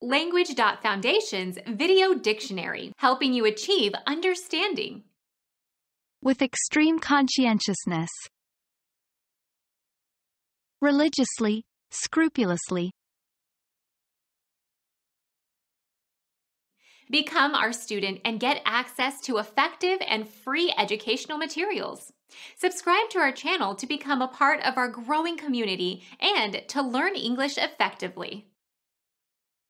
Language.Foundation's Video Dictionary, helping you achieve understanding. With extreme conscientiousness. Religiously, scrupulously. Become our student and get access to effective and free educational materials. Subscribe to our channel to become a part of our growing community and to learn English effectively.